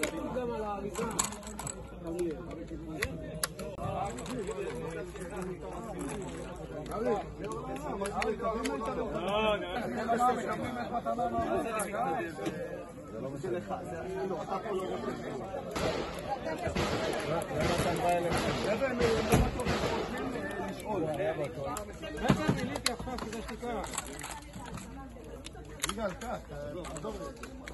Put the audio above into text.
גם על האריזה. זה לא משנה לך, זה אפילו אתה פה לא רוצה לשאול. איזה מילאתי עכשיו כדי שתיקח. יגאל, כך, עזוב.